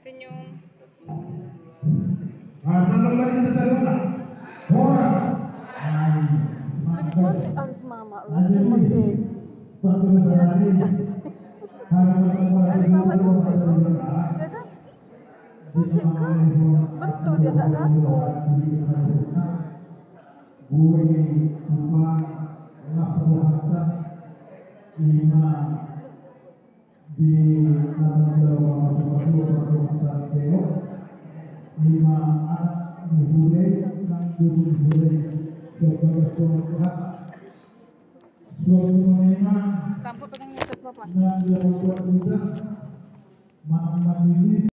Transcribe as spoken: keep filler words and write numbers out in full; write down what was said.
Senyum. Lebih cantik alis mama loh. Emang sih. Kira cincang sih. Alis mama cantik loh. Ya kan? Cantik kan? Betul, dia nggak kaku. Di lima anak muda dan guru muda sebagai sekolah suatu memang Sampo pegang atas papa. dan dia membuat juga mandiri